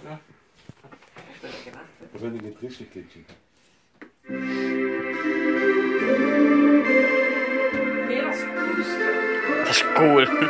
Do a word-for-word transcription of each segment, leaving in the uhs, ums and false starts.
Ja. Echt een lekker nacht. Dan ben ik een tristje kindje. Nee, dat is cool. Dat is cool.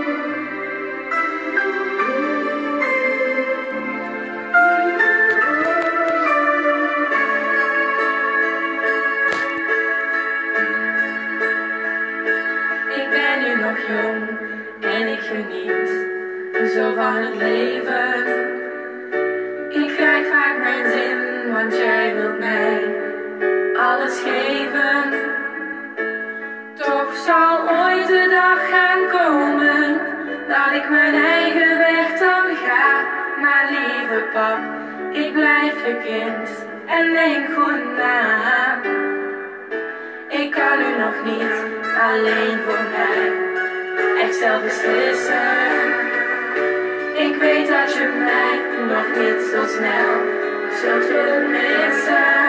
Ik ben nu nog jong en ik geniet zo van het leven. Ik krijg vaak mijn zin, want jij wilt mij alles geven. Toch zal ooit de dag gaan komen dat ik mijn eigen weg dan ga. Maar lieve pap, ik blijf je kind en denk goed na. Ik kan nu nog niet alleen voor mij echt zelf beslissen. Ik weet dat je mij nog niet zo snel zult willen missen.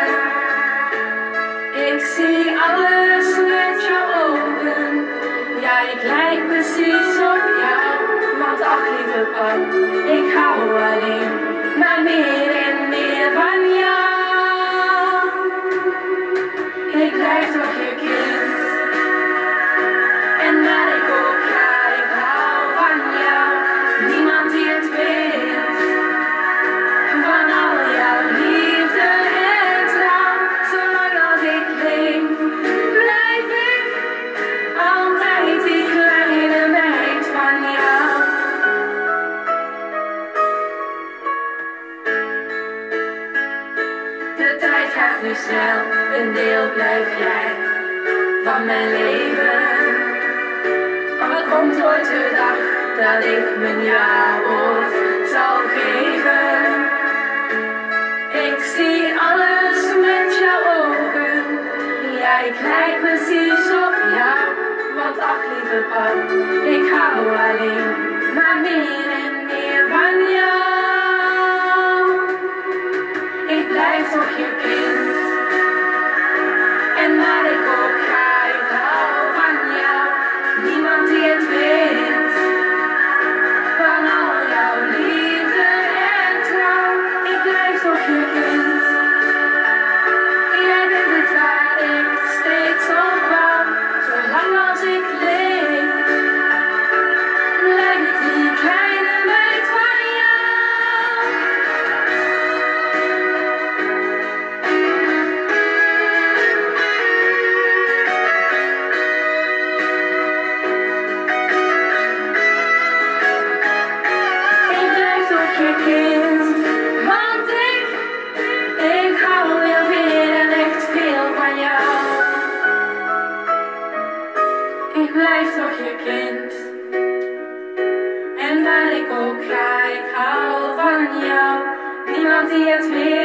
Ik zie alles met jouw ogen, ja ik lijk precies op jou. Want ach lieve pap, ik hou alleen maar meer en meer van jou. Ik blijf toch je kind. En waar ik ook ga, ik hou van jou. Niemand die het weet. Van al jouw liefde en trouw. Zolang als ik leef, blijf ik altijd die kleine meid van jou. De tijd gaat nu snel, een deel blijf jij van mijn leven. Maar komt ooit de dag dat ik mijn ja-woord zal geven. Ik zie alles met jouw ogen, ja ik lijk precies op jou. Want ach lieve pap, ik hou alleen maar meer en meer van jou. Ik blijf toch je kind. En waar ik ook ga, ik hou van jou. Niemand die het weet. Van al jouw liefde en trouw. Ik blijf toch je kind. Jij bent het waar ik steeds op wou. Zolang als ik leef, blijf ik die kleine meid van jou. Ik blijf toch je kind, want ik, ik hou heel veel en echt veel van jou. Ik blijf toch je kind, en waar ik ook ga, ik hou van jou. Niemand die het weet.